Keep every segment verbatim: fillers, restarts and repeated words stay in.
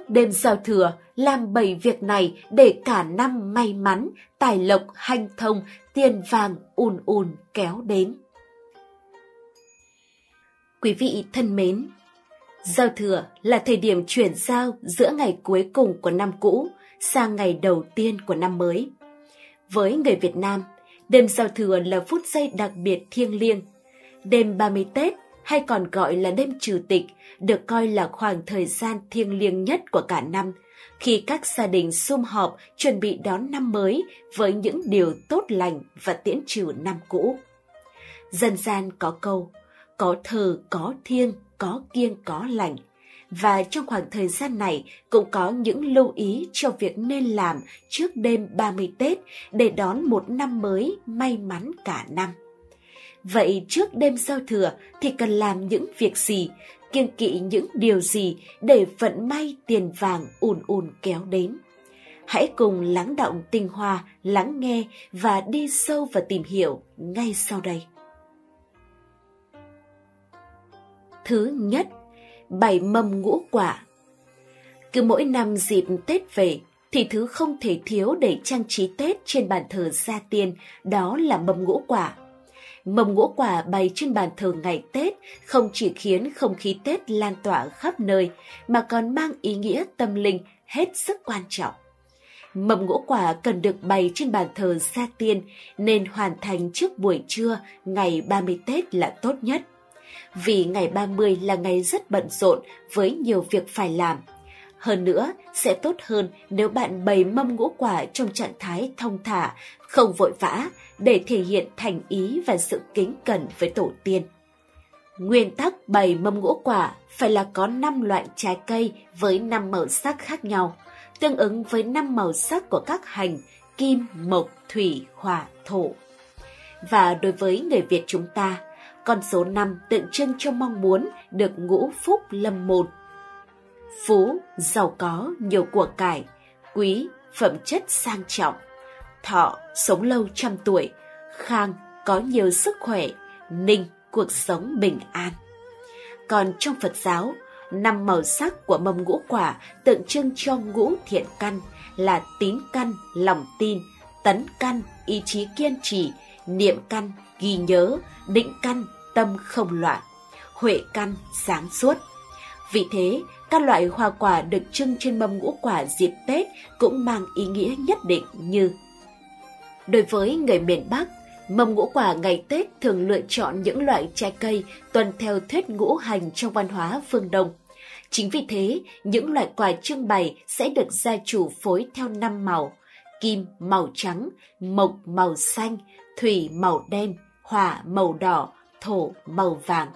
trước đêm giao thừa làm bảy việc này để cả năm may mắn, tài lộc hanh thông, tiền vàng ùn ùn kéo đến. Quý vị thân mến, giao thừa là thời điểm chuyển giao giữa ngày cuối cùng của năm cũ sang ngày đầu tiên của năm mới. Với người Việt Nam, đêm giao thừa là phút giây đặc biệt thiêng liêng. Đêm ba mươi Tết hay còn gọi là đêm trừ tịch được coi là khoảng thời gian thiêng liêng nhất của cả năm, khi các gia đình sum họp chuẩn bị đón năm mới với những điều tốt lành và tiễn trừ năm cũ. Dân gian có câu, có thờ, có thiêng, có kiêng, có lành. Và trong khoảng thời gian này cũng có những lưu ý cho việc nên làm trước đêm ba mươi Tết để đón một năm mới may mắn cả năm. Vậy trước đêm giao thừa thì cần làm những việc gì, kiêng kỵ những điều gì để vận may tiền vàng ùn ùn kéo đến? Hãy cùng lắng đọng tinh hoa, lắng nghe và đi sâu vào tìm hiểu ngay sau đây. Thứ nhất, bày mâm ngũ quả. Cứ mỗi năm dịp Tết về thì thứ không thể thiếu để trang trí Tết trên bàn thờ gia tiên, đó là mâm ngũ quả. Mâm ngũ quả bày trên bàn thờ ngày Tết không chỉ khiến không khí Tết lan tỏa khắp nơi, mà còn mang ý nghĩa tâm linh hết sức quan trọng. Mâm ngũ quả cần được bày trên bàn thờ gia tiên nên hoàn thành trước buổi trưa ngày ba mươi Tết là tốt nhất. Vì ngày ba mươi là ngày rất bận rộn với nhiều việc phải làm. Hơn nữa, sẽ tốt hơn nếu bạn bày mâm ngũ quả trong trạng thái thong thả, không vội vã, để thể hiện thành ý và sự kính cẩn với tổ tiên. Nguyên tắc bày mâm ngũ quả phải là có năm loại trái cây với năm màu sắc khác nhau, tương ứng với năm màu sắc của các hành, kim, mộc, thủy, hỏa, thổ. Và đối với người Việt chúng ta, con số năm tượng trưng cho mong muốn được ngũ phúc lâm môn. Phú, giàu có, nhiều của cải. Quý, phẩm chất sang trọng. Thọ, sống lâu trăm tuổi. Khang, có nhiều sức khỏe. Ninh, cuộc sống bình an. Còn trong Phật giáo, năm màu sắc của mâm ngũ quả tượng trưng cho ngũ thiện căn là tín căn, lòng tin, tấn căn, ý chí kiên trì, niệm căn, ghi nhớ, định căn, tâm không loạn, huệ căn, sáng suốt. Vì thế, các loại hoa quả được trưng trên mâm ngũ quả dịp Tết cũng mang ý nghĩa nhất định như: đối với người miền Bắc, mâm ngũ quả ngày Tết thường lựa chọn những loại trái cây tuân theo thuyết ngũ hành trong văn hóa phương Đông. Chính vì thế, những loại quả trưng bày sẽ được gia chủ phối theo năm màu: kim màu trắng, mộc màu xanh, thủy màu đen, hỏa màu đỏ, thổ màu vàng.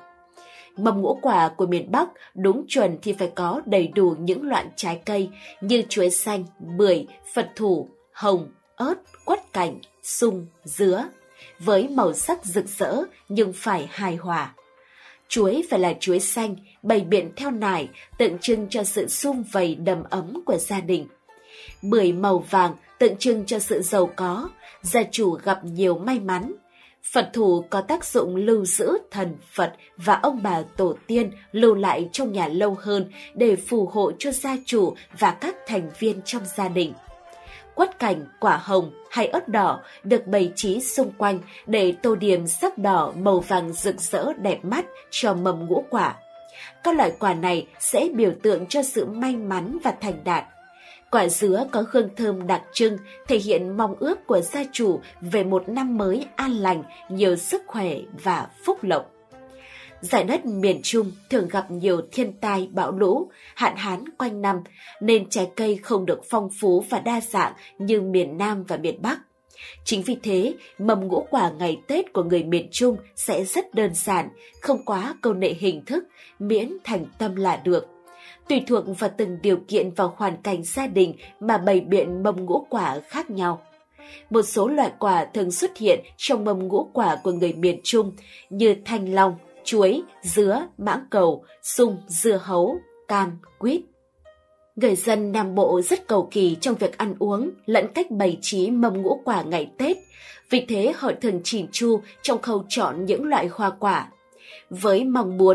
Mâm ngũ quả của miền Bắc đúng chuẩn thì phải có đầy đủ những loại trái cây như chuối xanh, bưởi, phật thủ, hồng, ớt, quất cảnh, sung, dứa, với màu sắc rực rỡ nhưng phải hài hòa. Chuối phải là chuối xanh, bày biện theo nải, tượng trưng cho sự sum vầy đầm ấm của gia đình. Bưởi màu vàng tượng trưng cho sự giàu có, gia chủ gặp nhiều may mắn. Phật thủ có tác dụng lưu giữ thần Phật và ông bà tổ tiên lưu lại trong nhà lâu hơn để phù hộ cho gia chủ và các thành viên trong gia đình. Quất cảnh, quả hồng hay ớt đỏ được bày trí xung quanh để tô điểm sắc đỏ màu vàng rực rỡ đẹp mắt cho mâm ngũ quả. Các loại quả này sẽ biểu tượng cho sự may mắn và thành đạt. Quả dứa có hương thơm đặc trưng, thể hiện mong ước của gia chủ về một năm mới an lành, nhiều sức khỏe và phúc lộc. Giải đất miền Trung thường gặp nhiều thiên tai, bão lũ, hạn hán quanh năm, nên trái cây không được phong phú và đa dạng như miền Nam và miền Bắc. Chính vì thế, mâm ngũ quả ngày Tết của người miền Trung sẽ rất đơn giản, không quá câu nệ hình thức, miễn thành tâm là được. Tùy thuộc vào từng điều kiện và hoàn cảnh gia đình mà bày biện mâm ngũ quả khác nhau. Một số loại quả thường xuất hiện trong mâm ngũ quả của người miền Trung như thanh long, chuối, dứa, mãng cầu, sung, dưa hấu, cam, quýt. Người dân Nam Bộ rất cầu kỳ trong việc ăn uống lẫn cách bày trí mâm ngũ quả ngày Tết, vì thế họ thường chỉn chu trong khâu chọn những loại hoa quả. Với mong muốn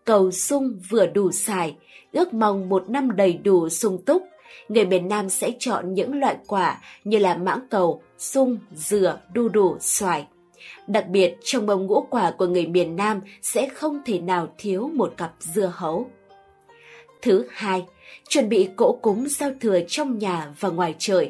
cầu sung vừa đủ xài, ước mong một năm đầy đủ sung túc. Người miền Nam sẽ chọn những loại quả như là mãng cầu, sung, dừa, đu đủ, xoài. Đặc biệt, trong mâm ngũ quả của người miền Nam sẽ không thể nào thiếu một cặp dưa hấu. Thứ hai, chuẩn bị cỗ cúng giao thừa trong nhà và ngoài trời.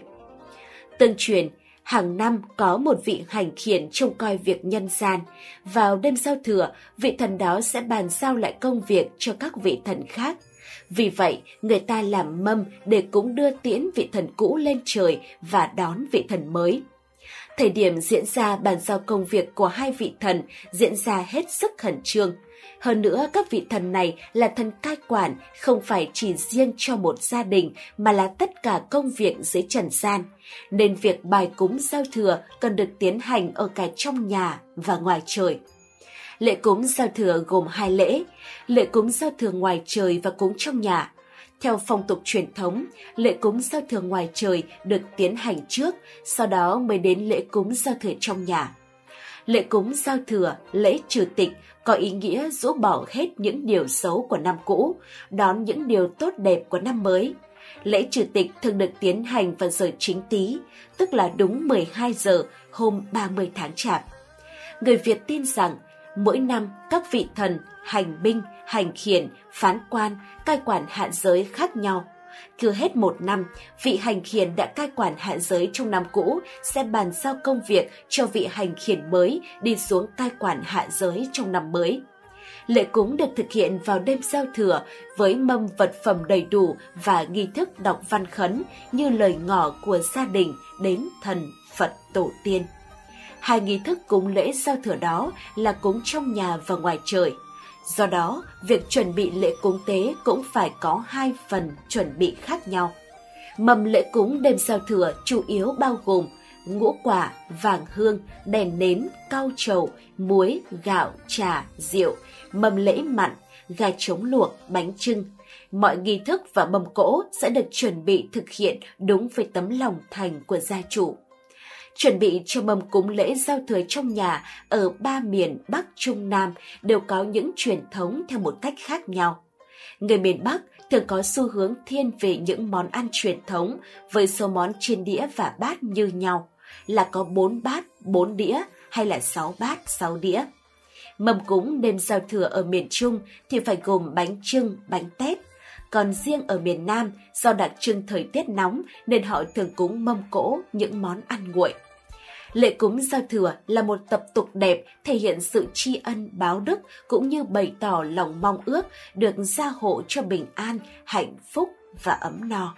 Tương truyền, hàng năm có một vị hành khiển trông coi việc nhân gian. Vào đêm giao thừa, vị thần đó sẽ bàn giao lại công việc cho các vị thần khác. Vì vậy, người ta làm mâm để cúng đưa tiễn vị thần cũ lên trời và đón vị thần mới. Thời điểm diễn ra bàn giao công việc của hai vị thần diễn ra hết sức khẩn trương. Hơn nữa, các vị thần này là thần cai quản, không phải chỉ riêng cho một gia đình mà là tất cả công việc dưới trần gian. Nên việc bài cúng giao thừa cần được tiến hành ở cả trong nhà và ngoài trời. Lễ cúng giao thừa gồm hai lễ, lễ cúng giao thừa ngoài trời và cúng trong nhà. Theo phong tục truyền thống, lễ cúng giao thừa ngoài trời được tiến hành trước, sau đó mới đến lễ cúng giao thừa trong nhà. Lễ cúng giao thừa, lễ trừ tịch có ý nghĩa rũ bỏ hết những điều xấu của năm cũ, đón những điều tốt đẹp của năm mới. Lễ trừ tịch thường được tiến hành vào giờ Chính Tý, tức là đúng mười hai giờ hôm ba mươi tháng Chạp. Người Việt tin rằng mỗi năm các vị thần, hành binh, hành khiển, phán quan, cai quản hạ giới khác nhau. Cứ hết một năm, vị hành khiển đã cai quản hạ giới trong năm cũ sẽ bàn giao công việc cho vị hành khiển mới đi xuống cai quản hạ giới trong năm mới. Lễ cúng được thực hiện vào đêm giao thừa với mâm vật phẩm đầy đủ và nghi thức đọc văn khấn như lời ngỏ của gia đình đến thần, Phật, tổ tiên. Hai nghi thức cúng lễ giao thừa đó là cúng trong nhà và ngoài trời. Do đó, việc chuẩn bị lễ cúng tế cũng phải có hai phần chuẩn bị khác nhau. Mâm lễ cúng đêm giao thừa chủ yếu bao gồm ngũ quả, vàng hương, đèn nến, cau trầu, muối, gạo, trà, rượu, mâm lễ mặn, gà trống luộc, bánh chưng. Mọi nghi thức và mâm cỗ sẽ được chuẩn bị thực hiện đúng với tấm lòng thành của gia chủ. Chuẩn bị cho mâm cúng lễ giao thừa trong nhà ở ba miền Bắc, Trung, Nam đều có những truyền thống theo một cách khác nhau. Người miền Bắc thường có xu hướng thiên về những món ăn truyền thống với số món trên đĩa và bát như nhau, là có bốn bát, bốn đĩa hay là sáu bát, sáu đĩa. Mâm cúng đêm giao thừa ở miền Trung thì phải gồm bánh chưng, bánh tét. Còn riêng ở miền Nam, do đặc trưng thời tiết nóng nên họ thường cúng mâm cỗ những món ăn nguội. Lễ cúng giao thừa là một tập tục đẹp thể hiện sự tri ân báo đức cũng như bày tỏ lòng mong ước được gia hộ cho bình an, hạnh phúc và ấm no.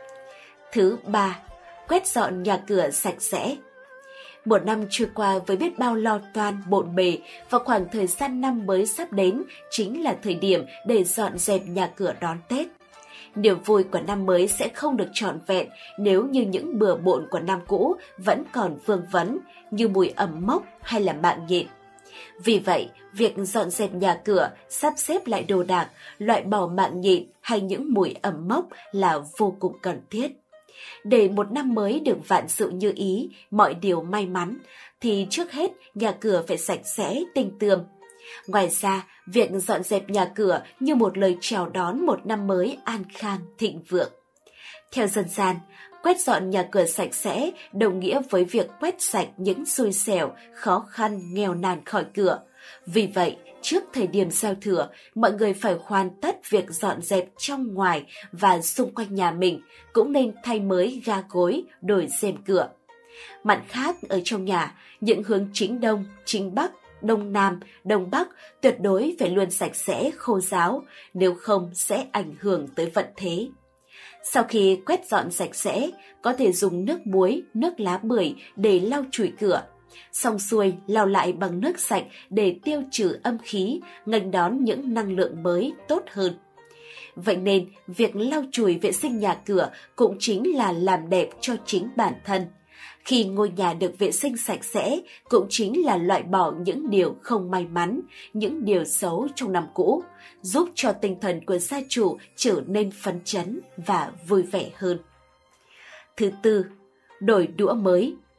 Thứ ba, quét dọn nhà cửa sạch sẽ. Một năm trôi qua với biết bao lo toan, bộn bề và khoảng thời gian năm mới sắp đến chính là thời điểm để dọn dẹp nhà cửa đón Tết. Niềm vui của năm mới sẽ không được trọn vẹn nếu như những bừa bộn của năm cũ vẫn còn vương vấn như mùi ẩm mốc hay là mạng nhện. Vì vậy, việc dọn dẹp nhà cửa, sắp xếp lại đồ đạc, loại bỏ mạng nhện hay những mùi ẩm mốc là vô cùng cần thiết. Để một năm mới được vạn sự như ý, mọi điều may mắn, thì trước hết nhà cửa phải sạch sẽ, tinh tươm. Ngoài ra, việc dọn dẹp nhà cửa như một lời chào đón một năm mới an khang, thịnh vượng. Theo dân gian, quét dọn nhà cửa sạch sẽ đồng nghĩa với việc quét sạch những xui xẻo, khó khăn, nghèo nàn khỏi cửa. Vì vậy, trước thời điểm giao thừa, mọi người phải hoàn tất việc dọn dẹp trong ngoài và xung quanh nhà mình, cũng nên thay mới ga gối, đổi rèm cửa. Mặt khác, ở trong nhà, những hướng chính đông, chính bắc, đông nam, đông bắc tuyệt đối phải luôn sạch sẽ, khô ráo, nếu không sẽ ảnh hưởng tới vận thế. Sau khi quét dọn sạch sẽ, có thể dùng nước muối, nước lá bưởi để lau chùi cửa. Xong xuôi, lau lại bằng nước sạch để tiêu trừ âm khí, nghênh đón những năng lượng mới tốt hơn. Vậy nên, việc lau chùi vệ sinh nhà cửa cũng chính là làm đẹp cho chính bản thân. Khi ngôi nhà được vệ sinh sạch sẽ, cũng chính là loại bỏ những điều không may mắn, những điều xấu trong năm cũ, giúp cho tinh thần của gia chủ trở nên phấn chấn và vui vẻ hơn. Thứ tư, đổi đũa mới.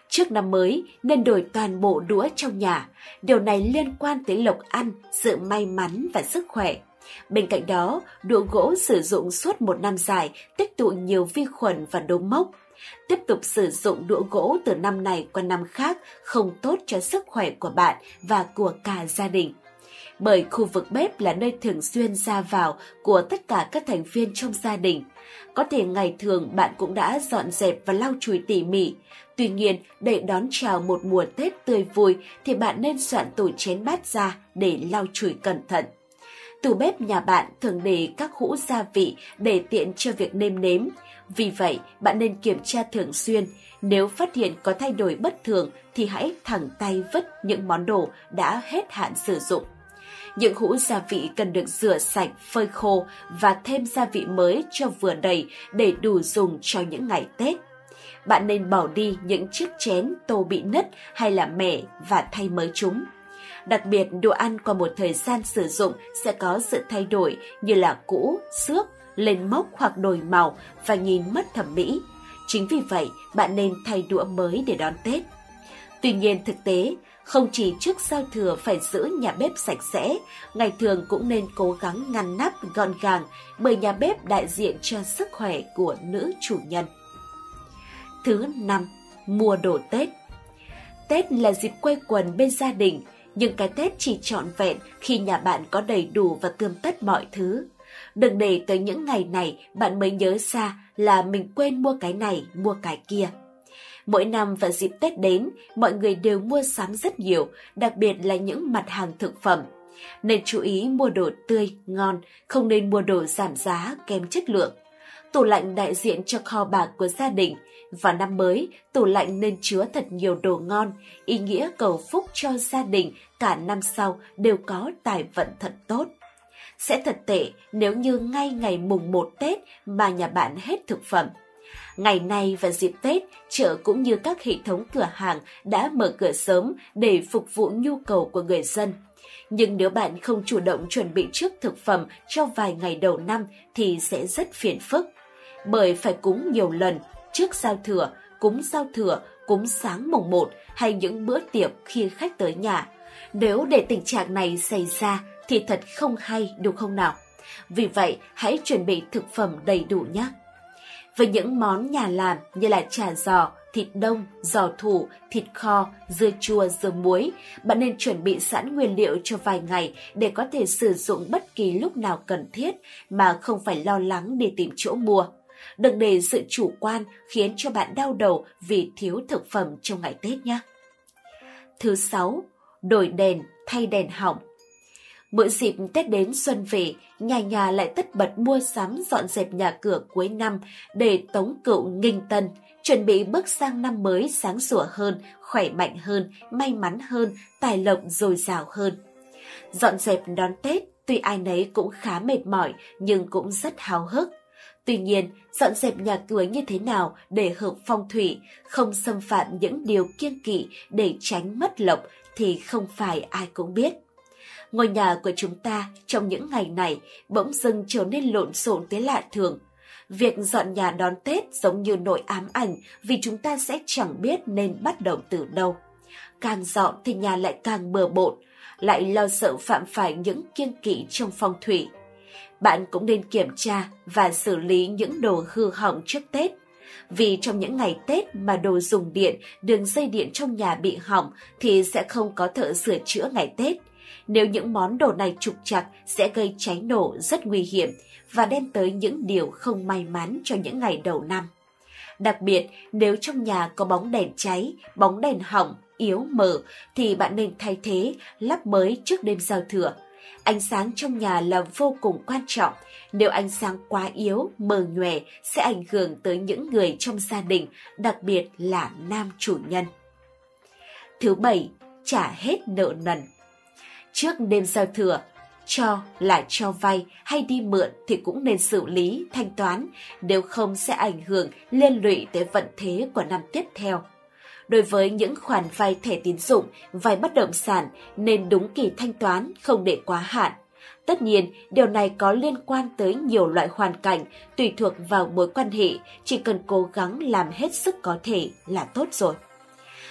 Trước năm mới nên đổi toàn bộ đũa trong nhà. Điều này liên quan tới lộc ăn, sự may mắn và sức khỏe. Bên cạnh đó, đũa gỗ sử dụng suốt một năm dài tích tụ nhiều vi khuẩn và đốm mốc. Tiếp tục sử dụng đũa gỗ từ năm này qua năm khác không tốt cho sức khỏe của bạn và của cả gia đình. Bởi khu vực bếp là nơi thường xuyên ra vào của tất cả các thành viên trong gia đình. Có thể ngày thường bạn cũng đã dọn dẹp và lau chùi tỉ mỉ. Tuy nhiên, để đón chào một mùa Tết tươi vui thì bạn nên soạn tủ chén bát ra để lau chùi cẩn thận. Tủ bếp nhà bạn thường để các hũ gia vị để tiện cho việc nêm nếm. Vì vậy, bạn nên kiểm tra thường xuyên. Nếu phát hiện có thay đổi bất thường thì hãy thẳng tay vứt những món đồ đã hết hạn sử dụng. Những hũ gia vị cần được rửa sạch, phơi khô và thêm gia vị mới cho vừa đầy để đủ dùng cho những ngày Tết. Bạn nên bỏ đi những chiếc chén, tô bị nứt hay là mẻ và thay mới chúng. Đặc biệt, đồ ăn qua một thời gian sử dụng sẽ có sự thay đổi như là cũ, xước, lên mốc hoặc đổi màu và nhìn mất thẩm mỹ. Chính vì vậy, bạn nên thay đũa mới để đón Tết. Tuy nhiên thực tế, không chỉ trước giao thừa phải giữ nhà bếp sạch sẽ, ngày thường cũng nên cố gắng ngăn nắp gọn gàng bởi nhà bếp đại diện cho sức khỏe của nữ chủ nhân. Thứ năm, mua đồ Tết. Tết là dịp quây quần bên gia đình, nhưng cái Tết chỉ trọn vẹn khi nhà bạn có đầy đủ và tươm tất mọi thứ. Đừng để tới những ngày này bạn mới nhớ ra là mình quên mua cái này, mua cái kia. Mỗi năm vào dịp Tết đến, mọi người đều mua sắm rất nhiều, đặc biệt là những mặt hàng thực phẩm. Nên chú ý mua đồ tươi, ngon, không nên mua đồ giảm giá, kém chất lượng. Tủ lạnh đại diện cho kho bạc của gia đình. Vào năm mới, tủ lạnh nên chứa thật nhiều đồ ngon, ý nghĩa cầu phúc cho gia đình cả năm sau đều có tài vận thật tốt. Sẽ thật tệ nếu như ngay ngày mùng một Tết mà nhà bạn hết thực phẩm. Ngày nay và dịp Tết, chợ cũng như các hệ thống cửa hàng đã mở cửa sớm để phục vụ nhu cầu của người dân. Nhưng nếu bạn không chủ động chuẩn bị trước thực phẩm cho vài ngày đầu năm thì sẽ rất phiền phức. Bởi phải cúng nhiều lần, trước giao thừa, cúng giao thừa, cúng sáng mùng một hay những bữa tiệc khi khách tới nhà. Nếu để tình trạng này xảy ra thì thật không hay đúng không nào? Vì vậy, hãy chuẩn bị thực phẩm đầy đủ nhé. Với những món nhà làm như là chả giò, thịt đông, giò thủ, thịt kho, dưa chua, dưa muối, bạn nên chuẩn bị sẵn nguyên liệu cho vài ngày để có thể sử dụng bất kỳ lúc nào cần thiết mà không phải lo lắng để tìm chỗ mua. Đừng để sự chủ quan khiến cho bạn đau đầu vì thiếu thực phẩm trong ngày Tết nhé. Thứ sáu, đổi đèn thay đèn hỏng. Mỗi dịp Tết đến xuân về, nhà nhà lại tất bật mua sắm dọn dẹp nhà cửa cuối năm để tống cựu nghinh tân, chuẩn bị bước sang năm mới sáng sủa hơn, khỏe mạnh hơn, may mắn hơn, tài lộc dồi dào hơn. Dọn dẹp đón Tết, tuy ai nấy cũng khá mệt mỏi nhưng cũng rất háo hức. Tuy nhiên, dọn dẹp nhà cửa như thế nào để hợp phong thủy, không xâm phạm những điều kiêng kỵ để tránh mất lộc thì không phải ai cũng biết. Ngôi nhà của chúng ta trong những ngày này bỗng dưng trở nên lộn xộn tới lạ thường. Việc dọn nhà đón Tết giống như nỗi ám ảnh vì chúng ta sẽ chẳng biết nên bắt đầu từ đâu. Càng dọn thì nhà lại càng bừa bộn, lại lo sợ phạm phải những kiêng kỵ trong phong thủy. Bạn cũng nên kiểm tra và xử lý những đồ hư hỏng trước Tết. Vì trong những ngày Tết mà đồ dùng điện, đường dây điện trong nhà bị hỏng thì sẽ không có thợ sửa chữa ngày Tết. Nếu những món đồ này trục trặc sẽ gây cháy nổ rất nguy hiểm và đem tới những điều không may mắn cho những ngày đầu năm. Đặc biệt, nếu trong nhà có bóng đèn cháy, bóng đèn hỏng, yếu mờ thì bạn nên thay thế, lắp mới trước đêm giao thừa. Ánh sáng trong nhà là vô cùng quan trọng. Nếu ánh sáng quá yếu, mờ nhòe sẽ ảnh hưởng tới những người trong gia đình, đặc biệt là nam chủ nhân. Thứ bảy, trả hết nợ nần. Trước đêm giao thừa, cho là cho vay hay đi mượn thì cũng nên xử lý, thanh toán, nếu không sẽ ảnh hưởng liên lụy tới vận thế của năm tiếp theo. Đối với những khoản vay thẻ tín dụng, vay bất động sản nên đúng kỳ thanh toán, không để quá hạn. Tất nhiên, điều này có liên quan tới nhiều loại hoàn cảnh, tùy thuộc vào mối quan hệ, chỉ cần cố gắng làm hết sức có thể là tốt rồi.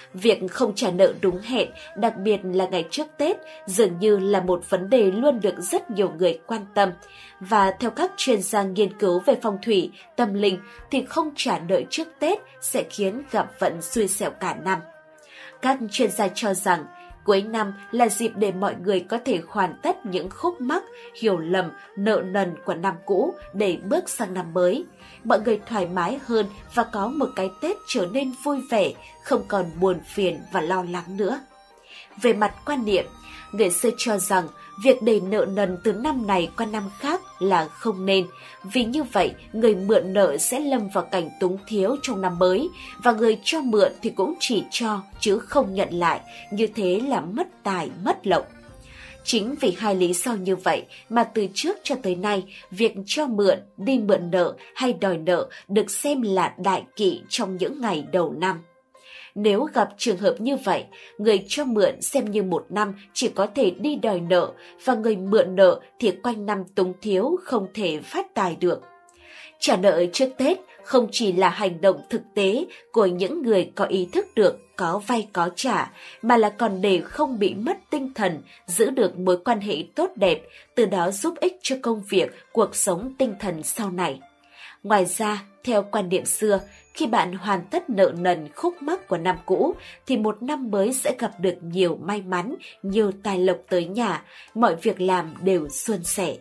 Việc không trả nợ đúng hẹn, đặc biệt là ngày trước Tết, dường như là một vấn đề luôn được rất nhiều người quan tâm. Và theo các chuyên gia nghiên cứu về phong thủy, tâm linh thì không trả nợ trước Tết sẽ khiến gặp vận xui xẻo cả năm. Các chuyên gia cho rằng, cuối năm là dịp để mọi người có thể hoàn tất những khúc mắc, hiểu lầm, nợ nần của năm cũ để bước sang năm mới. Mọi người thoải mái hơn và có một cái Tết trở nên vui vẻ, không còn buồn phiền và lo lắng nữa. Về mặt quan niệm, người xưa cho rằng việc đẩy nợ nần từ năm này qua năm khác là không nên, vì như vậy người mượn nợ sẽ lâm vào cảnh túng thiếu trong năm mới, và người cho mượn thì cũng chỉ cho chứ không nhận lại, như thế là mất tài mất lộc. Chính vì hai lý do như vậy mà từ trước cho tới nay, việc cho mượn, đi mượn nợ hay đòi nợ được xem là đại kỵ trong những ngày đầu năm. Nếu gặp trường hợp như vậy, người cho mượn xem như một năm chỉ có thể đi đòi nợ, và người mượn nợ thì quanh năm túng thiếu không thể phát tài được. Trả nợ trước Tết không chỉ là hành động thực tế của những người có ý thức được có vay có trả, mà là còn để không bị mất tinh thần, giữ được mối quan hệ tốt đẹp, từ đó giúp ích cho công việc, cuộc sống tinh thần sau này. Ngoài ra, theo quan điểm xưa, khi bạn hoàn tất nợ nần khúc mắc của năm cũ, thì một năm mới sẽ gặp được nhiều may mắn, nhiều tài lộc tới nhà, mọi việc làm đều suôn sẻ.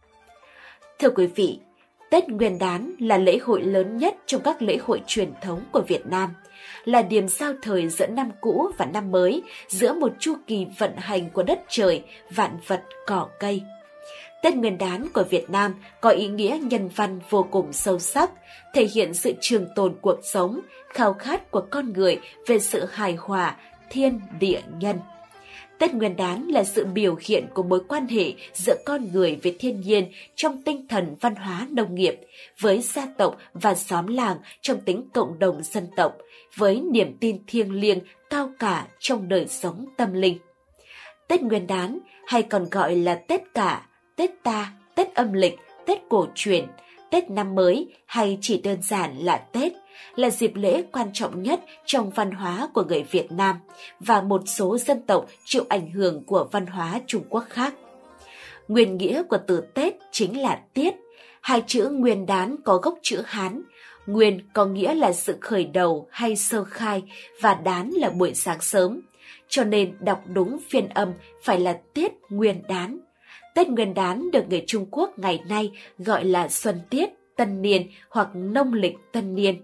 Thưa quý vị, Tết Nguyên đán là lễ hội lớn nhất trong các lễ hội truyền thống của Việt Nam, là điểm giao thời giữa năm cũ và năm mới, giữa một chu kỳ vận hành của đất trời, vạn vật, cỏ cây. Tết Nguyên đán của Việt Nam có ý nghĩa nhân văn vô cùng sâu sắc, thể hiện sự trường tồn cuộc sống, khao khát của con người về sự hài hòa thiên địa nhân. Tết Nguyên đán là sự biểu hiện của mối quan hệ giữa con người với thiên nhiên trong tinh thần văn hóa nông nghiệp, với gia tộc và xóm làng trong tính cộng đồng dân tộc, với niềm tin thiêng liêng cao cả trong đời sống tâm linh. Tết Nguyên đán hay còn gọi là Tết Cả, Tết Ta, Tết âm lịch, Tết cổ truyền, Tết năm mới hay chỉ đơn giản là Tết, là dịp lễ quan trọng nhất trong văn hóa của người Việt Nam và một số dân tộc chịu ảnh hưởng của văn hóa Trung Quốc khác. Nguyên nghĩa của từ Tết chính là tiết. Hai chữ Nguyên đán có gốc chữ Hán. Nguyên có nghĩa là sự khởi đầu hay sơ khai, và đán là buổi sáng sớm. Cho nên đọc đúng phiên âm phải là tiết Nguyên đán. Tết Nguyên đán được người Trung Quốc ngày nay gọi là Xuân Tiết, Tân Niên hoặc Nông lịch Tân Niên.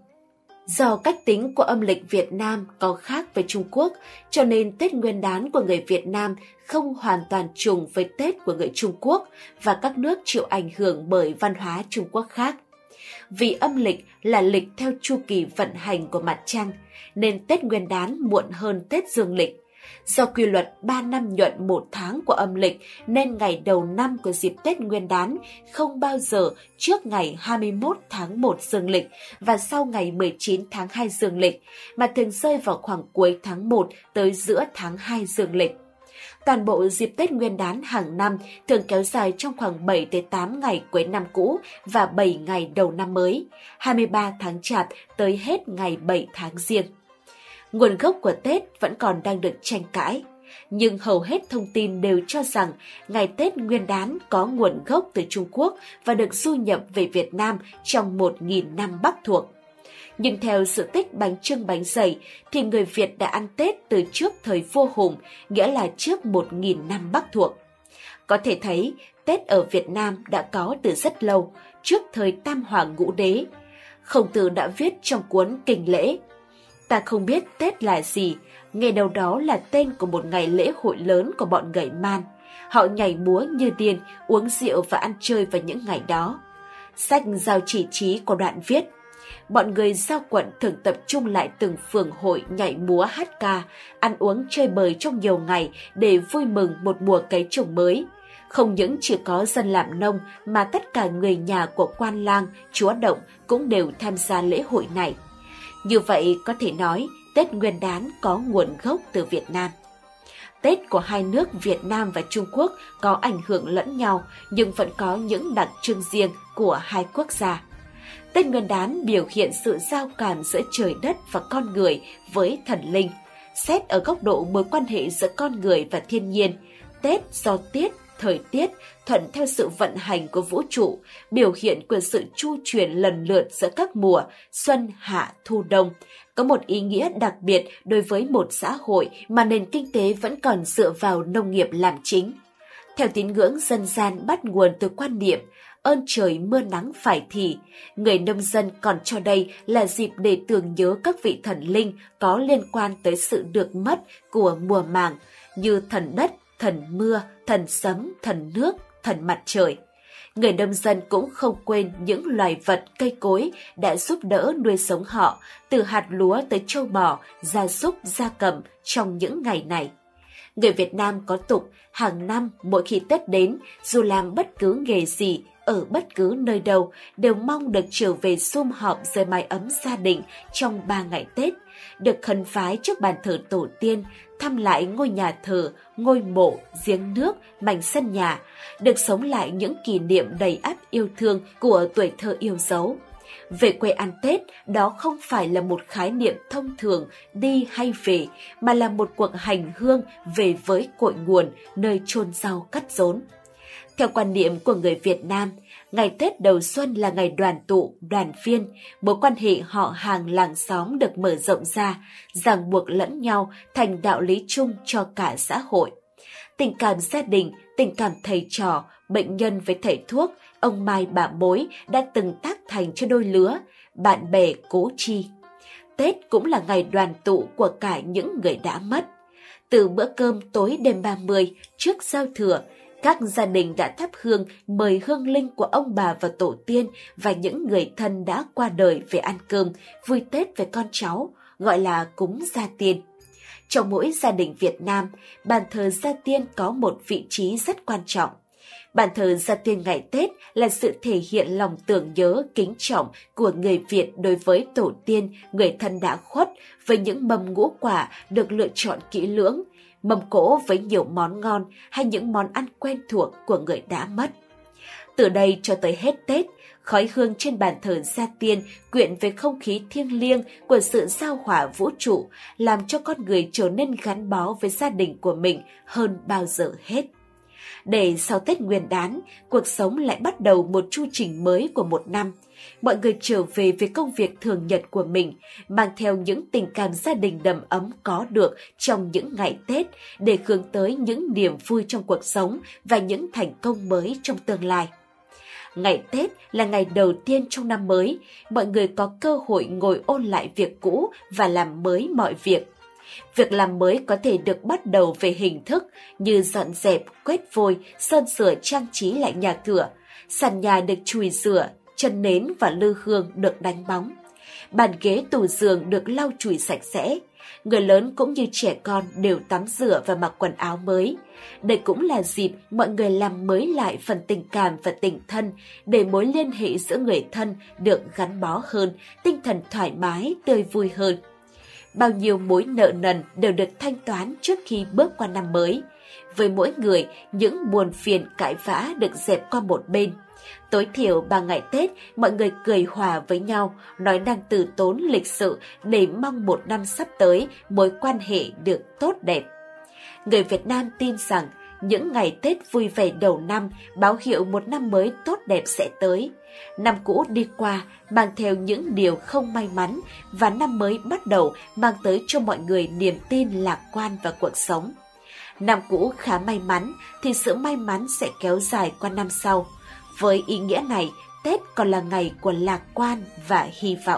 Do cách tính của âm lịch Việt Nam có khác với Trung Quốc, cho nên Tết Nguyên đán của người Việt Nam không hoàn toàn trùng với Tết của người Trung Quốc và các nước chịu ảnh hưởng bởi văn hóa Trung Quốc khác. Vì âm lịch là lịch theo chu kỳ vận hành của mặt trăng, nên Tết Nguyên đán muộn hơn Tết Dương lịch. Do quy luật ba năm nhuận một tháng của âm lịch, nên ngày đầu năm của dịp Tết Nguyên đán không bao giờ trước ngày hai mươi mốt tháng một dương lịch và sau ngày mười chín tháng hai dương lịch, mà thường rơi vào khoảng cuối tháng một tới giữa tháng hai dương lịch. Toàn bộ dịp Tết Nguyên đán hàng năm thường kéo dài trong khoảng bảy tới tám ngày cuối năm cũ và bảy ngày đầu năm mới, hai mươi ba tháng Chạp tới hết ngày bảy tháng Giêng. Nguồn gốc của Tết vẫn còn đang được tranh cãi, nhưng hầu hết thông tin đều cho rằng ngày Tết Nguyên đán có nguồn gốc từ Trung Quốc và được du nhập về Việt Nam trong một nghìn năm Bắc thuộc. Nhưng theo sự tích bánh chưng bánh dày thì người Việt đã ăn Tết từ trước thời vua Hùng, nghĩa là trước một nghìn năm Bắc thuộc. Có thể thấy Tết ở Việt Nam đã có từ rất lâu, trước thời Tam Hoàng Ngũ Đế. Khổng Tử đã viết trong cuốn Kình Lễ: ta không biết Tết là gì, nghe đâu đó là tên của một ngày lễ hội lớn của bọn người Man. Họ nhảy múa như điên, uống rượu và ăn chơi vào những ngày đó. Sách Giao Chỉ Trí có đoạn viết: bọn người Giao quận thường tập trung lại từng phường hội nhảy múa hát ca, ăn uống chơi bời trong nhiều ngày để vui mừng một mùa cấy trồng mới. Không những chỉ có dân làm nông mà tất cả người nhà của quan lang, chúa động cũng đều tham gia lễ hội này. Như vậy có thể nói Tết Nguyên đán có nguồn gốc từ Việt Nam. Tết của hai nước Việt Nam và Trung Quốc có ảnh hưởng lẫn nhau nhưng vẫn có những đặc trưng riêng của hai quốc gia. Tết Nguyên đán biểu hiện sự giao cảm giữa trời đất và con người với thần linh. Xét ở góc độ mối quan hệ giữa con người và thiên nhiên, Tết do tiết, thời tiết, thuận theo sự vận hành của vũ trụ, biểu hiện của sự chu chuyển lần lượt giữa các mùa, xuân, hạ, thu, đông, có một ý nghĩa đặc biệt đối với một xã hội mà nền kinh tế vẫn còn dựa vào nông nghiệp làm chính. Theo tín ngưỡng dân gian bắt nguồn từ quan niệm ơn trời mưa nắng phải thì, người nông dân còn cho đây là dịp để tưởng nhớ các vị thần linh có liên quan tới sự được mất của mùa màng như thần đất, thần mưa, thần sấm, thần nước, thần mặt trời. Người nông dân cũng không quên những loài vật, cây cối đã giúp đỡ nuôi sống họ, từ hạt lúa tới trâu bò, gia súc, gia cầm trong những ngày này. Người Việt Nam có tục hàng năm mỗi khi Tết đến, dù làm bất cứ nghề gì, ở bất cứ nơi đâu, đều mong được trở về sum họp dưới mái ấm gia đình trong ba ngày Tết, được khấn vái trước bàn thờ tổ tiên, thăm lại ngôi nhà thờ, ngôi mộ, giếng nước, mảnh sân nhà, được sống lại những kỷ niệm đầy ắp yêu thương của tuổi thơ yêu dấu. Về quê ăn Tết, đó không phải là một khái niệm thông thường đi hay về, mà là một cuộc hành hương về với cội nguồn, nơi chôn rau cắt rốn. Theo quan niệm của người Việt Nam, ngày Tết đầu xuân là ngày đoàn tụ, đoàn viên, mối quan hệ họ hàng làng xóm được mở rộng ra, ràng buộc lẫn nhau thành đạo lý chung cho cả xã hội. Tình cảm gia đình, tình cảm thầy trò, bệnh nhân với thầy thuốc, ông Mai bà Mối đã từng tác thành cho đôi lứa, bạn bè cố chi. Tết cũng là ngày đoàn tụ của cả những người đã mất. Từ bữa cơm tối đêm ba mươi, trước giao thừa, các gia đình đã thắp hương mời hương linh của ông bà và tổ tiên và những người thân đã qua đời về ăn cơm, vui Tết với con cháu, gọi là cúng gia tiên. Trong mỗi gia đình Việt Nam, bàn thờ gia tiên có một vị trí rất quan trọng. Bàn thờ gia tiên ngày Tết là sự thể hiện lòng tưởng nhớ, kính trọng của người Việt đối với tổ tiên, người thân đã khuất, với những mâm ngũ quả được lựa chọn kỹ lưỡng, mâm cỗ với nhiều món ngon hay những món ăn quen thuộc của người đã mất. Từ đây cho tới hết Tết, khói hương trên bàn thờ gia tiên quyện với không khí thiêng liêng của sự giao hòa vũ trụ, làm cho con người trở nên gắn bó với gia đình của mình hơn bao giờ hết. Để sau Tết Nguyên đán, cuộc sống lại bắt đầu một chu trình mới của một năm. Mọi người trở về với công việc thường nhật của mình, mang theo những tình cảm gia đình đầm ấm có được trong những ngày Tết để hướng tới những niềm vui trong cuộc sống và những thành công mới trong tương lai. Ngày Tết là ngày đầu tiên trong năm mới, mọi người có cơ hội ngồi ôn lại việc cũ và làm mới mọi việc. Việc làm mới có thể được bắt đầu về hình thức như dọn dẹp, quét vôi, sơn sửa trang trí lại nhà cửa, sàn nhà được chùi rửa, chân nến và lư hương được đánh bóng. Bàn ghế tủ giường được lau chùi sạch sẽ. Người lớn cũng như trẻ con đều tắm rửa và mặc quần áo mới. Đây cũng là dịp mọi người làm mới lại phần tình cảm và tình thân để mối liên hệ giữa người thân được gắn bó hơn, tinh thần thoải mái, tươi vui hơn. Bao nhiêu mối nợ nần đều được thanh toán trước khi bước qua năm mới. Với mỗi người, những buồn phiền cãi vã được dẹp qua một bên. Tối thiểu ba ngày Tết, mọi người cười hòa với nhau, nói năng từ tốn lịch sự để mong một năm sắp tới mối quan hệ được tốt đẹp. Người Việt Nam tin rằng những ngày Tết vui vẻ đầu năm báo hiệu một năm mới tốt đẹp sẽ tới. Năm cũ đi qua mang theo những điều không may mắn và năm mới bắt đầu mang tới cho mọi người niềm tin lạc quan vào cuộc sống. Năm cũ khá may mắn thì sự may mắn sẽ kéo dài qua năm sau. Với ý nghĩa này, Tết còn là ngày của lạc quan và hy vọng.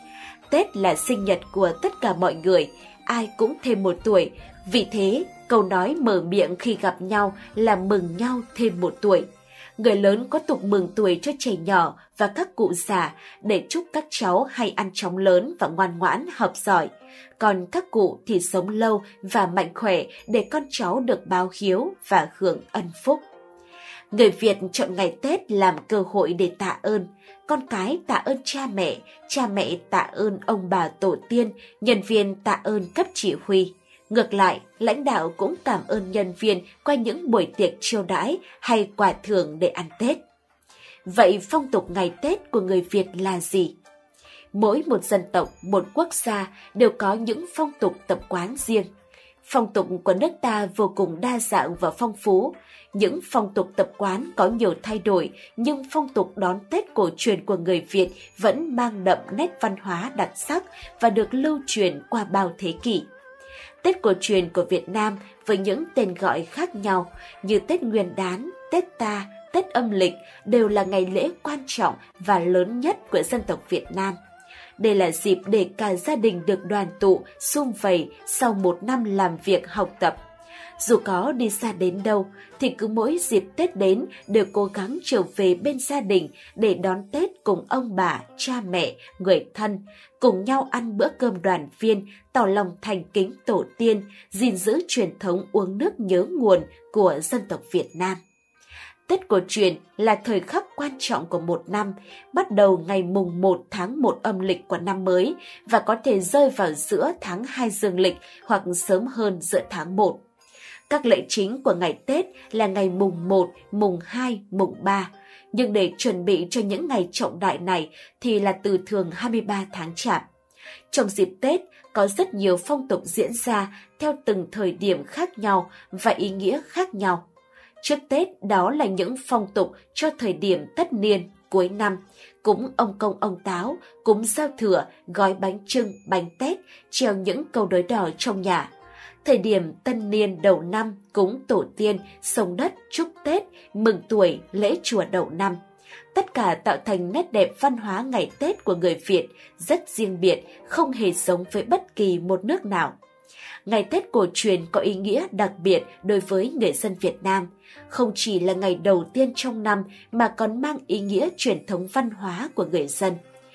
Tết là sinh nhật của tất cả mọi người, ai cũng thêm một tuổi. Vì thế, câu nói mở miệng khi gặp nhau là mừng nhau thêm một tuổi. Người lớn có tục mừng tuổi cho trẻ nhỏ và các cụ già để chúc các cháu hay ăn chóng lớn và ngoan ngoãn học giỏi. Còn các cụ thì sống lâu và mạnh khỏe để con cháu được báo hiếu và hưởng ân phúc. Người Việt chọn ngày Tết làm cơ hội để tạ ơn. Con cái tạ ơn cha mẹ, cha mẹ tạ ơn ông bà tổ tiên, nhân viên tạ ơn cấp chỉ huy. Ngược lại, lãnh đạo cũng cảm ơn nhân viên qua những buổi tiệc chiêu đãi hay quà thưởng để ăn Tết. Vậy phong tục ngày Tết của người Việt là gì? Mỗi một dân tộc, một quốc gia đều có những phong tục tập quán riêng. Phong tục của nước ta vô cùng đa dạng và phong phú. Những phong tục tập quán có nhiều thay đổi, nhưng phong tục đón Tết cổ truyền của người Việt vẫn mang đậm nét văn hóa đặc sắc và được lưu truyền qua bao thế kỷ. Tết cổ truyền của Việt Nam với những tên gọi khác nhau như Tết Nguyên đán, Tết Ta, Tết âm lịch đều là ngày lễ quan trọng và lớn nhất của dân tộc Việt Nam. Đây là dịp để cả gia đình được đoàn tụ, sum vầy sau một năm làm việc học tập. Dù có đi xa đến đâu, thì cứ mỗi dịp Tết đến đều cố gắng trở về bên gia đình để đón Tết cùng ông bà, cha mẹ, người thân, cùng nhau ăn bữa cơm đoàn viên, tỏ lòng thành kính tổ tiên, gìn giữ truyền thống uống nước nhớ nguồn của dân tộc Việt Nam. Tết cổ truyền là thời khắc quan trọng của một năm, bắt đầu ngày mùng một tháng một âm lịch của năm mới và có thể rơi vào giữa tháng hai dương lịch hoặc sớm hơn giữa tháng một. Các lễ chính của ngày Tết là ngày mùng một, mùng hai, mùng ba, nhưng để chuẩn bị cho những ngày trọng đại này thì là từ thường hai mươi ba tháng Chạp. Trong dịp Tết có rất nhiều phong tục diễn ra theo từng thời điểm khác nhau và ý nghĩa khác nhau. Trước Tết đó là những phong tục cho thời điểm tất niên, cuối năm, cúng ông công ông táo, cúng giao thừa, gói bánh chưng, bánh tét, treo những câu đối đỏ trong nhà. Thời điểm tân niên đầu năm, cúng tổ tiên, sông đất, chúc Tết, mừng tuổi, lễ chùa đầu năm. Tất cả tạo thành nét đẹp văn hóa ngày Tết của người Việt, rất riêng biệt, không hề giống với bất kỳ một nước nào. Ngày Tết cổ truyền có ý nghĩa đặc biệt đối với người dân Việt Nam, không chỉ là ngày đầu tiên trong năm mà còn mang ý nghĩa truyền thống văn hóa của người dân.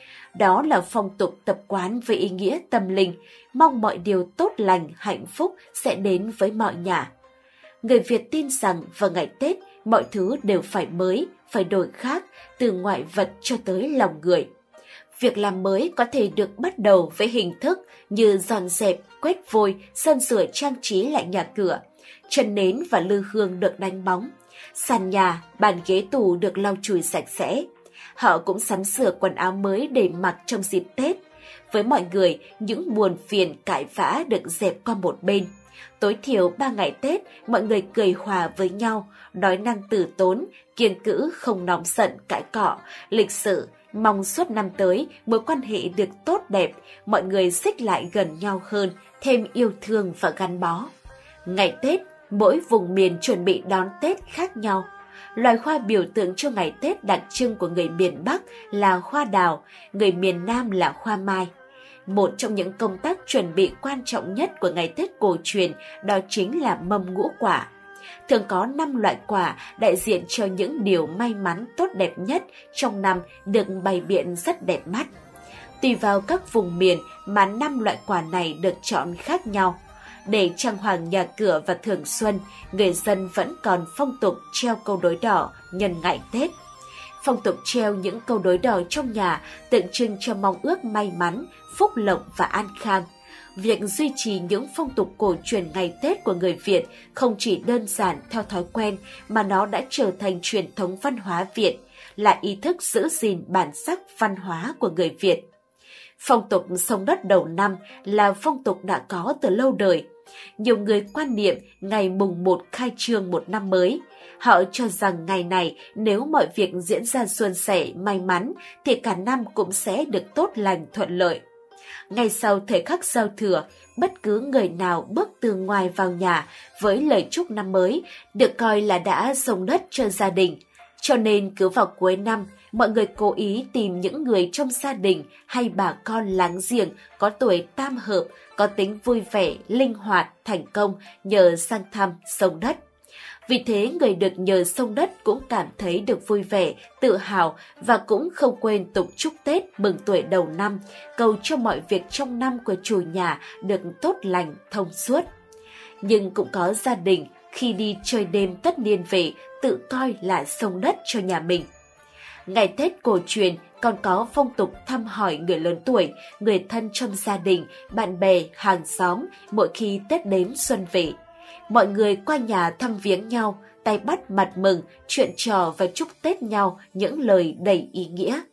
Đó là phong tục tập quán với ý nghĩa tâm linh, mong mọi điều tốt lành, hạnh phúc sẽ đến với mọi nhà. Người Việt tin rằng vào ngày Tết, mọi thứ đều phải mới, phải đổi khác, từ ngoại vật cho tới lòng người. Việc làm mới có thể được bắt đầu với hình thức như dọn dẹp, quét vôi, sơn sửa trang trí lại nhà cửa, chân nến và lư hương được đánh bóng, sàn nhà, bàn ghế tủ được lau chùi sạch sẽ. Họ cũng sắm sửa quần áo mới để mặc trong dịp Tết. Với mọi người, những buồn phiền cãi vã được dẹp qua một bên. Tối thiểu ba ngày Tết, mọi người cười hòa với nhau, nói năng từ tốn, kiêng cữ không nóng giận cãi cọ, lịch sự, mong suốt năm tới mối quan hệ được tốt đẹp, mọi người xích lại gần nhau hơn, thêm yêu thương và gắn bó. Ngày Tết, mỗi vùng miền chuẩn bị đón Tết khác nhau. Loài hoa biểu tượng cho ngày Tết đặc trưng của người miền Bắc là hoa đào, người miền Nam là hoa mai. Một trong những công tác chuẩn bị quan trọng nhất của ngày Tết cổ truyền đó chính là mâm ngũ quả. Thường có năm loại quả đại diện cho những điều may mắn tốt đẹp nhất trong năm được bày biện rất đẹp mắt. Tùy vào các vùng miền mà năm loại quả này được chọn khác nhau. Để trang hoàng nhà cửa và thường xuân, người dân vẫn còn phong tục treo câu đối đỏ nhân ngày Tết. Phong tục treo những câu đối đỏ trong nhà tượng trưng cho mong ước may mắn, phúc lộc và an khang. Việc duy trì những phong tục cổ truyền ngày Tết của người Việt không chỉ đơn giản theo thói quen mà nó đã trở thành truyền thống văn hóa Việt, là ý thức giữ gìn bản sắc văn hóa của người Việt. Phong tục sông đất đầu năm là phong tục đã có từ lâu đời. Nhiều người quan niệm ngày mùng một khai trương một năm mới. Họ cho rằng ngày này nếu mọi việc diễn ra suôn sẻ, may mắn thì cả năm cũng sẽ được tốt lành thuận lợi. Ngay sau thời khắc giao thừa, bất cứ người nào bước từ ngoài vào nhà với lời chúc năm mới được coi là đã xông đất cho gia đình. Cho nên cứ vào cuối năm, mọi người cố ý tìm những người trong gia đình hay bà con láng giềng có tuổi tam hợp, có tính vui vẻ, linh hoạt, thành công nhờ sang thăm xông đất. Vì thế người được nhờ xông đất cũng cảm thấy được vui vẻ, tự hào và cũng không quên tục chúc Tết mừng tuổi đầu năm, cầu cho mọi việc trong năm của chủ nhà được tốt lành, thông suốt. Nhưng cũng có gia đình khi đi chơi đêm tất niên về tự coi là xông đất cho nhà mình. Ngày Tết cổ truyền còn có phong tục thăm hỏi người lớn tuổi, người thân trong gia đình, bạn bè, hàng xóm mỗi khi Tết đến xuân về. Mọi người qua nhà thăm viếng nhau, tay bắt mặt mừng, chuyện trò và chúc Tết nhau những lời đầy ý nghĩa.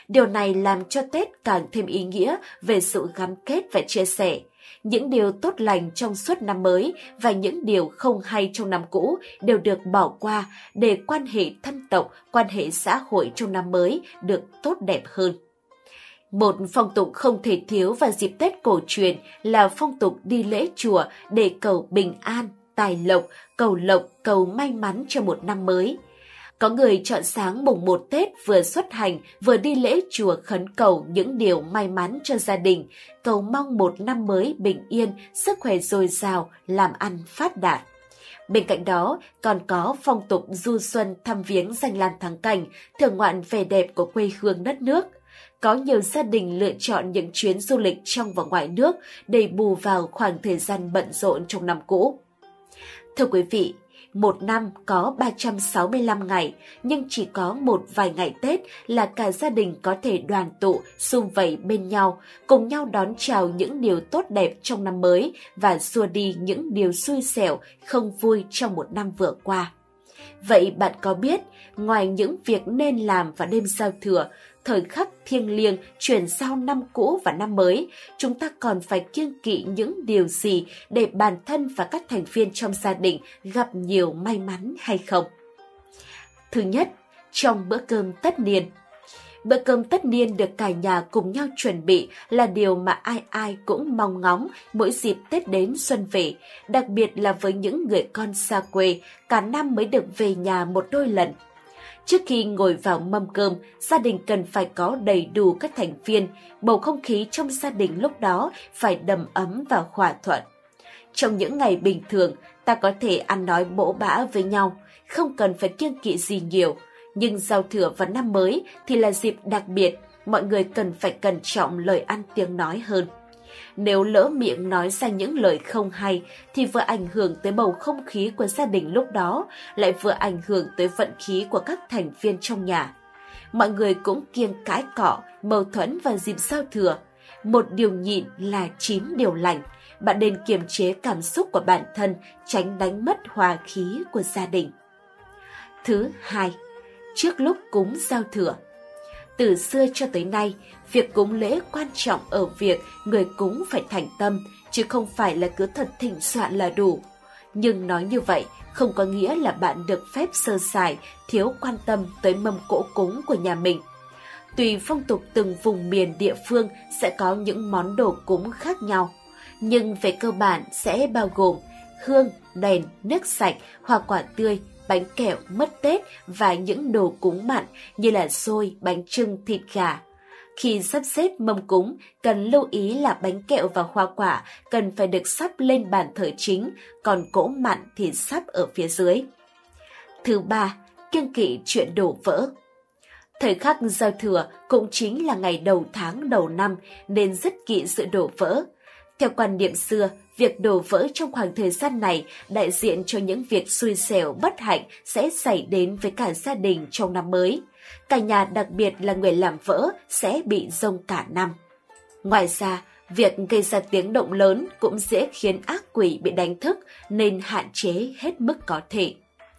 Điều này làm cho Tết càng thêm ý nghĩa về sự gắn kết và chia sẻ. Những điều tốt lành trong suốt năm mới và những điều không hay trong năm cũ đều được bỏ qua để quan hệ thân tộc, quan hệ xã hội trong năm mới được tốt đẹp hơn. Một phong tục không thể thiếu vào dịp Tết cổ truyền là phong tục đi lễ chùa để cầu bình an, tài lộc, cầu lộc, cầu may mắn cho một năm mới. Có người chọn sáng mùng một Tết vừa xuất hành vừa đi lễ chùa khấn cầu những điều may mắn cho gia đình, cầu mong một năm mới bình yên, sức khỏe dồi dào, làm ăn phát đạt. Bên cạnh đó còn có phong tục du xuân thăm viếng danh lam thắng cảnh, thưởng ngoạn vẻ đẹp của quê hương đất nước. Có nhiều gia đình lựa chọn những chuyến du lịch trong và ngoài nước để bù vào khoảng thời gian bận rộn trong năm cũ. Thưa quý vị, một năm có ba trăm sáu mươi lăm ngày, nhưng chỉ có một vài ngày Tết là cả gia đình có thể đoàn tụ, sum vầy bên nhau, cùng nhau đón chào những điều tốt đẹp trong năm mới và xua đi những điều xui xẻo, không vui trong một năm vừa qua. Vậy bạn có biết, ngoài những việc nên làm vào đêm giao thừa, thời khắc thiêng liêng chuyển giao năm cũ và năm mới, chúng ta còn phải kiêng kỵ những điều gì để bản thân và các thành viên trong gia đình gặp nhiều may mắn hay không? Thứ nhất, trong bữa cơm tất niên. Bữa cơm tất niên được cả nhà cùng nhau chuẩn bị là điều mà ai ai cũng mong ngóng mỗi dịp Tết đến xuân về, đặc biệt là với những người con xa quê, cả năm mới được về nhà một đôi lần. Trước khi ngồi vào mâm cơm, gia đình cần phải có đầy đủ các thành viên, bầu không khí trong gia đình lúc đó phải đầm ấm và hòa thuận. Trong những ngày bình thường, ta có thể ăn nói bỗ bã với nhau, không cần phải kiêng kỵ gì nhiều. Nhưng giao thừa và năm mới thì là dịp đặc biệt, mọi người cần phải cẩn trọng lời ăn tiếng nói hơn. Nếu lỡ miệng nói ra những lời không hay thì vừa ảnh hưởng tới bầu không khí của gia đình lúc đó, lại vừa ảnh hưởng tới vận khí của các thành viên trong nhà. Mọi người cũng kiêng cãi cọ, mâu thuẫn vào dịp giao thừa. Một điều nhịn là chín điều lành. Bạn nên kiềm chế cảm xúc của bản thân, tránh đánh mất hòa khí của gia đình. Thứ hai, trước lúc cúng giao thừa. Từ xưa cho tới nay, việc cúng lễ quan trọng ở việc người cúng phải thành tâm, chứ không phải là cứ thật thịnh soạn là đủ. Nhưng nói như vậy không có nghĩa là bạn được phép sơ sài, thiếu quan tâm tới mâm cỗ cúng của nhà mình. Tùy phong tục từng vùng miền địa phương sẽ có những món đồ cúng khác nhau, nhưng về cơ bản sẽ bao gồm hương, đèn, nước sạch, hoa quả tươi, bánh kẹo, mứt Tết và những đồ cúng mặn như là xôi, bánh chưng, thịt gà. Khi sắp xếp mâm cúng, cần lưu ý là bánh kẹo và hoa quả cần phải được sắp lên bàn thờ chính, còn cỗ mặn thì sắp ở phía dưới. Thứ ba, kiêng kỵ chuyện đổ vỡ. Thời khắc giao thừa cũng chính là ngày đầu tháng đầu năm nên rất kỵ sự đổ vỡ. Theo quan niệm xưa, việc đổ vỡ trong khoảng thời gian này đại diện cho những việc xui xẻo bất hạnh sẽ xảy đến với cả gia đình trong năm mới. Cả nhà, đặc biệt là người làm vỡ, sẽ bị rông cả năm. Ngoài ra, việc gây ra tiếng động lớn cũng dễ khiến ác quỷ bị đánh thức nên hạn chế hết mức có thể.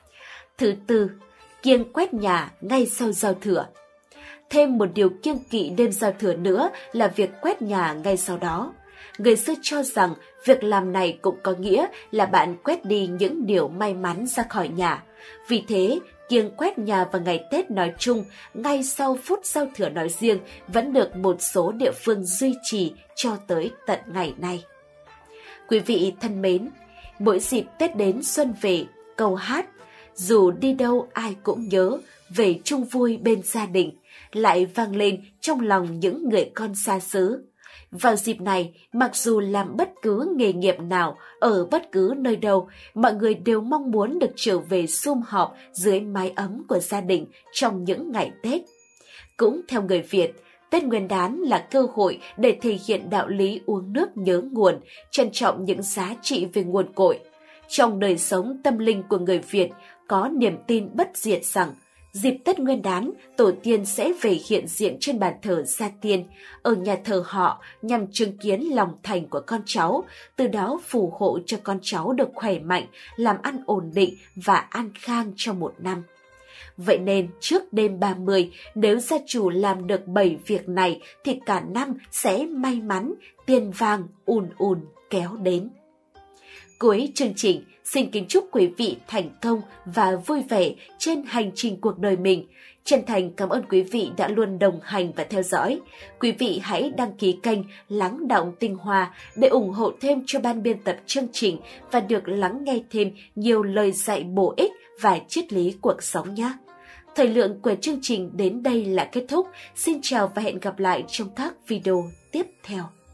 Thứ tư, kiêng quét nhà ngay sau giao thừa. Thêm một điều kiêng kỵ đêm giao thừa nữa là việc quét nhà ngay sau đó. Người xưa cho rằng việc làm này cũng có nghĩa là bạn quét đi những điều may mắn ra khỏi nhà. Vì thế, kiêng quét nhà vào ngày Tết nói chung, ngay sau phút giao thừa nói riêng, vẫn được một số địa phương duy trì cho tới tận ngày nay. Quý vị thân mến, mỗi dịp Tết đến xuân về, câu hát dù đi đâu ai cũng nhớ, về chung vui bên gia đình, lại vang lên trong lòng những người con xa xứ. Vào dịp này, mặc dù làm bất cứ nghề nghiệp nào, ở bất cứ nơi đâu, mọi người đều mong muốn được trở về sum họp dưới mái ấm của gia đình trong những ngày Tết. Cũng theo người Việt, Tết Nguyên đán là cơ hội để thể hiện đạo lý uống nước nhớ nguồn, trân trọng những giá trị về nguồn cội. Trong đời sống tâm linh của người Việt, có niềm tin bất diệt rằng dịp Tết Nguyên đán, tổ tiên sẽ về hiện diện trên bàn thờ gia tiên, ở nhà thờ họ nhằm chứng kiến lòng thành của con cháu, từ đó phù hộ cho con cháu được khỏe mạnh, làm ăn ổn định và an khang trong một năm. Vậy nên trước đêm ba mươi, nếu gia chủ làm được bảy việc này thì cả năm sẽ may mắn, tiền vàng ùn ùn kéo đến. Cuối chương trình, xin kính chúc quý vị thành công và vui vẻ trên hành trình cuộc đời mình. Chân thành cảm ơn quý vị đã luôn đồng hành và theo dõi. Quý vị hãy đăng ký kênh Lắng Đọng Tinh Hoa để ủng hộ thêm cho ban biên tập chương trình và được lắng nghe thêm nhiều lời dạy bổ ích và triết lý cuộc sống nhé. Thời lượng của chương trình đến đây là kết thúc. Xin chào và hẹn gặp lại trong các video tiếp theo.